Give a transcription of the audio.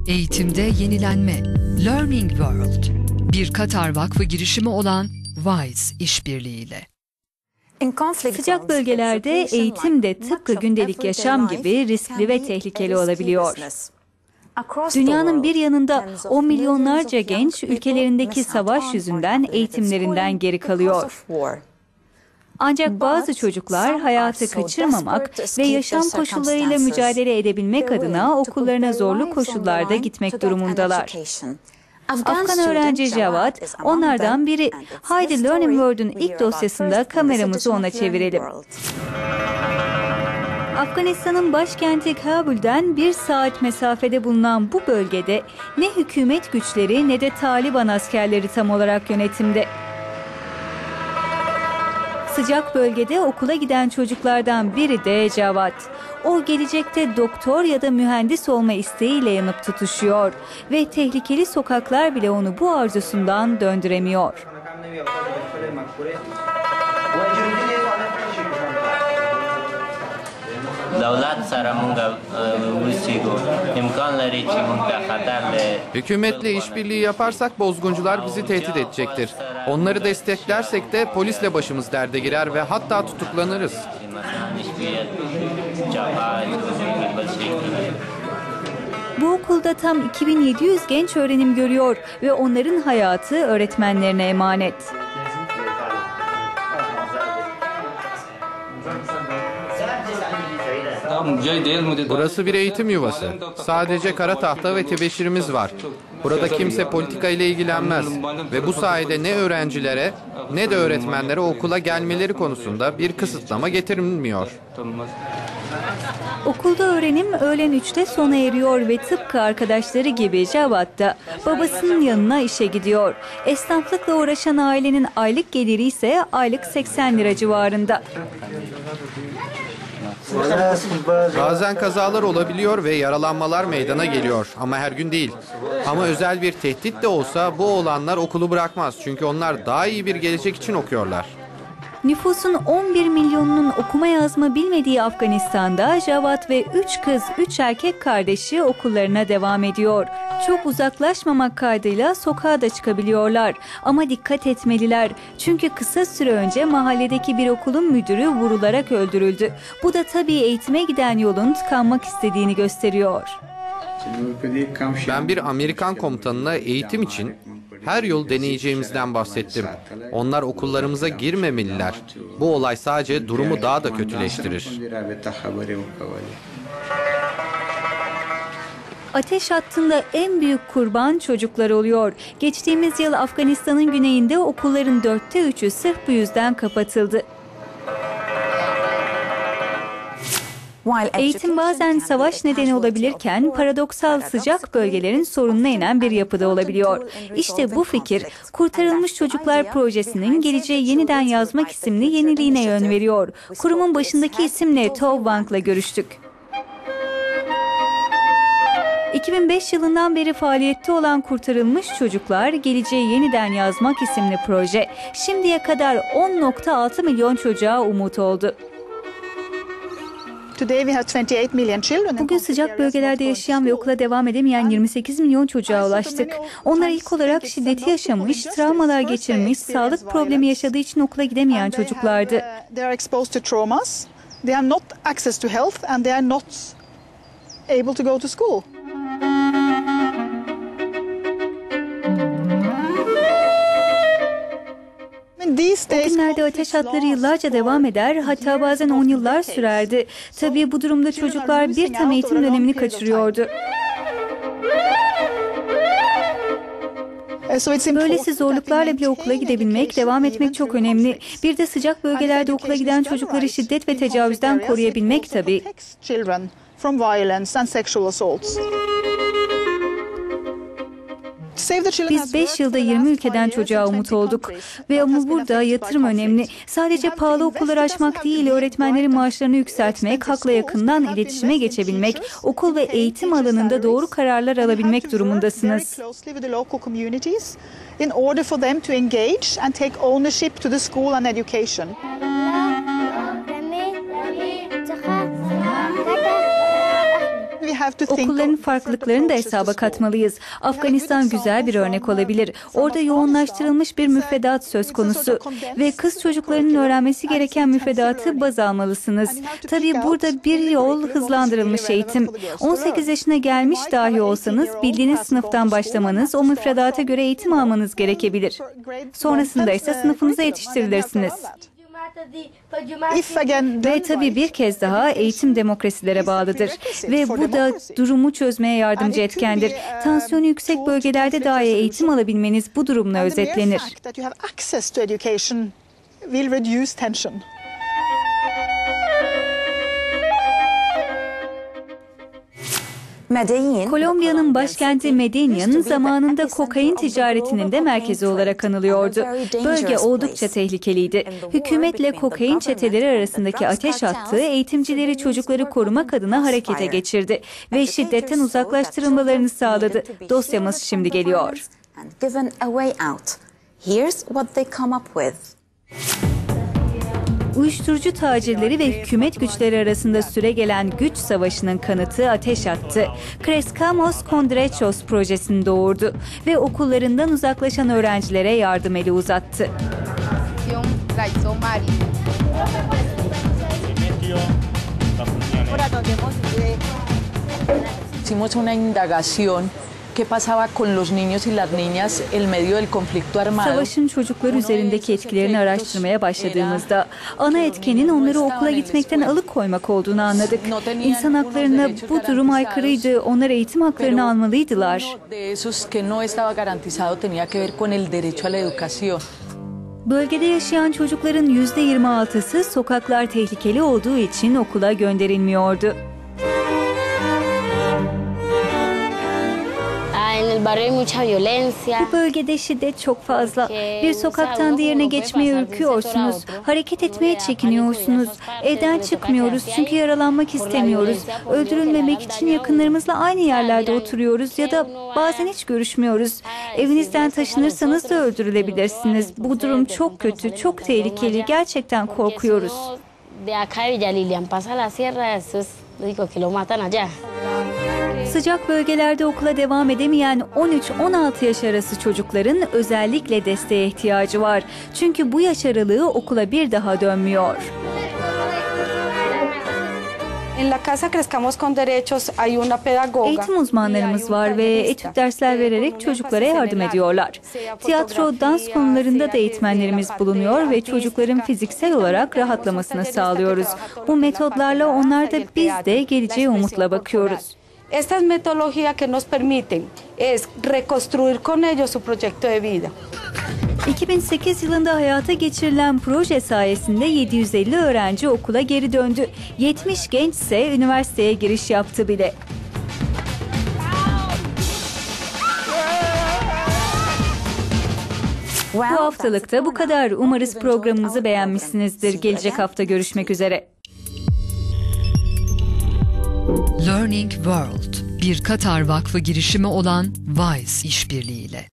Eğitimde yenilenme, Learning World, bir Katar Vakfı girişimi olan WISE işbirliğiyle. Sıcak bölgelerde eğitim de tıpkı gündelik yaşam gibi riskli ve tehlikeli olabiliyor. Dünyanın bir yanında 10 milyonlarca genç ülkelerindeki savaş yüzünden eğitimlerinden geri kalıyor. Ancak bazı çocuklar hayatı kaçırmamak ve yaşam koşullarıyla mücadele edebilmek adına okullarına zorlu koşullarda gitmek durumundalar. Afgan öğrenci Javad onlardan biri. Haydi Learning World'un ilk dosyasında kameramızı ona çevirelim. Afganistan'ın başkenti Kabul'den 1 saat mesafede bulunan bu bölgede ne hükümet güçleri ne de Taliban askerleri tam olarak yönetimde. Sıcak bölgede okula giden çocuklardan biri de Javad. O gelecekte doktor ya da mühendis olma isteğiyle yanıp tutuşuyor ve tehlikeli sokaklar bile onu bu arzusundan döndüremiyor. Hükümetle işbirliği yaparsak bozguncular bizi tehdit edecektir. Onları desteklersek de polisle başımız derde girer ve hatta tutuklanırız. Bu okulda tam 2700 genç öğrenim görüyor ve onların hayatı öğretmenlerine emanet. Burası bir eğitim yuvası. Sadece kara tahta ve tebeşirimiz var. Burada kimse politika ile ilgilenmez ve bu sayede ne öğrencilere ne de öğretmenlere okula gelmeleri konusunda bir kısıtlama getirilmiyor. Okulda öğrenim öğlen 3'te sona eriyor ve tıpkı arkadaşları gibi Javad da babasının yanına işe gidiyor. Esnaflıkla uğraşan ailenin aylık geliri ise aylık 80 lira civarında. Bazen kazalar olabiliyor ve yaralanmalar meydana geliyor ama her gün değil. Ama özel bir tehdit de olsa bu oğlanlar okulu bırakmaz çünkü onlar daha iyi bir gelecek için okuyorlar. Nüfusun 11 milyonunun okuma yazma bilmediği Afganistan'da Javad ve 3 kız 3 erkek kardeşi okullarına devam ediyor. Çok uzaklaşmamak kaydıyla sokağa da çıkabiliyorlar. Ama dikkat etmeliler. Çünkü kısa süre önce mahalledeki bir okulun müdürü vurularak öldürüldü. Bu da tabii eğitime giden yolun tıkanmak istediğini gösteriyor. Ben bir Amerikan komutanına eğitim için her yıl deneyeceğimizden bahsettim. Onlar okullarımıza girmemeliler. Bu olay sadece durumu daha da kötüleştirir. Ateş hattında en büyük kurban çocuklar oluyor. Geçtiğimiz yıl Afganistan'ın güneyinde okulların 3'ü sırf bu yüzden kapatıldı. Eğitim bazen savaş nedeni olabilirken paradoksal sıcak bölgelerin sorununa inen bir yapıda olabiliyor. İşte bu fikir Kurtarılmış Çocuklar Projesi'nin Geleceği Yeniden Yazmak isimli yeniliğine yön veriyor. Kurumun başındaki isimle Tove Wang'la görüştük. 2005 yılından beri faaliyette olan Kurtarılmış Çocuklar Geleceği Yeniden Yazmak isimli proje şimdiye kadar 10,6 milyon çocuğa umut oldu. Bugün sıcak bölgelerde yaşayan ve okula devam edemeyen 28 milyon çocuğa ulaştık. Onlar ilk olarak şiddeti yaşamış, travmalar geçirmiş, sağlık problemi yaşadığı için okula gidemeyen çocuklardı. O günlerde ateş hatları yıllarca devam eder, hatta bazen 10 yıllar sürerdi. Tabii bu durumda çocuklar bir tam eğitim dönemini kaçırıyordu. Böylesi zorluklarla bile okula gidebilmek, devam etmek çok önemli. Bir de sıcak bölgelerde okula giden çocukları şiddet ve tecavüzden koruyabilmek tabii. Biz 5 yılda 20 ülkeden çocuğa umut olduk. Ve ama burada yatırım önemli. Sadece pahalı okulları açmak değil, öğretmenlerin maaşlarını yükseltmek, halkla yakından iletişime geçebilmek, okul ve eğitim alanında doğru kararlar alabilmek durumundasınız. Okulların farklılıklarını da hesaba katmalıyız. Afganistan güzel bir örnek olabilir. Orada yoğunlaştırılmış bir müfredat söz konusu ve kız çocuklarının öğrenmesi gereken müfredatı baz almalısınız. Tabii burada bir yol hızlandırılmış eğitim. 18 yaşına gelmiş dahi olsanız bildiğiniz sınıftan başlamanız, o müfredata göre eğitim almanız gerekebilir. Sonrasında ise sınıfınıza yetiştirilirsiniz. Ve tabii bir kez daha eğitim demokrasilere bağlıdır. Ve bu da durumu çözmeye yardımcı etkendir. Tansiyonu yüksek bölgelerde dahi eğitim alabilmeniz bu durumla özetlenir. Kolombiya'nın başkenti Medellín zamanında kokain ticaretinin de merkezi olarak anılıyordu. Bölge oldukça tehlikeliydi. Hükümetle kokain çeteleri arasındaki ateş hattı eğitimcileri çocukları korumak adına harekete geçirdi ve şiddetten uzaklaştırılmalarını sağladı. Dosyamız şimdi geliyor. Uyuşturucu tacirleri ve hükümet güçleri arasında süregelen güç savaşının kanıtı ateş attı. Crezcamos con Derechos projesini doğurdu ve okullarından uzaklaşan öğrencilere yardım eli uzattı. Hicimos una indagación. ¿Qué pasaba con los niños y las niñas en medio del conflicto armado? Savaşın çocuklar üzerindeki etkilerini araştırmaya başladığımızda ana etkenin onları okula gitmekten alıkoymak olduğunu anladık. İnsan haklarına bu durum aykırıydı. Onlar eğitim haklarını almalıydılar. Bölgede yaşayan çocukların %26'sı sokaklar tehlikeli olduğu için okula gönderilmiyordu. Bu bölgede şiddet çok fazla. Bir sokaktan diğerine geçmeye ürküyorsunuz. Hareket etmeye çekiniyorsunuz. Evden çıkmıyoruz çünkü yaralanmak istemiyoruz. Öldürülmemek için yakınlarımızla aynı yerlerde oturuyoruz ya da bazen hiç görüşmüyoruz. Evinizden taşınırsanız da öldürülebilirsiniz. Bu durum çok kötü, çok tehlikeli. Gerçekten korkuyoruz. Sıcak bölgelerde okula devam edemeyen 13-16 yaş arası çocukların özellikle desteğe ihtiyacı var. Çünkü bu yaş aralığı okula bir daha dönmüyor. Eğitim uzmanlarımız var ve etüt dersler vererek çocuklara yardım ediyorlar. Tiyatro, dans konularında da eğitmenlerimiz bulunuyor ve çocukların fiziksel olarak rahatlamasını sağlıyoruz. Bu metodlarla onlar da biz de geleceğe umutla bakıyoruz. Estas metodologías que nos permiten es reconstruir con ellos su proyecto de vida. 2008 yılında hayata geçirilen proje sayesinde 750 öğrenci okula geri döndü. 70 genç ise üniversiteye giriş yaptı bile. Bu haftalıkta bu kadar. Umarız programımızı beğenmişsinizdir. Gelecek hafta görüşmek üzere. Learning World, bir Katar Vakfı girişimi olan WISE işbirliğiyle.